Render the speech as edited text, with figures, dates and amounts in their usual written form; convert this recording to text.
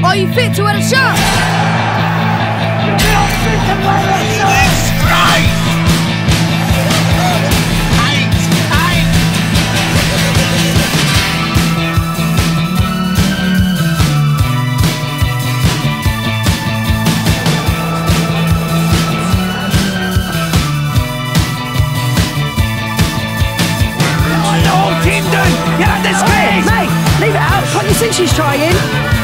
Are you fit to wear a shirt? Mate, leave it out. Can't you see she's trying?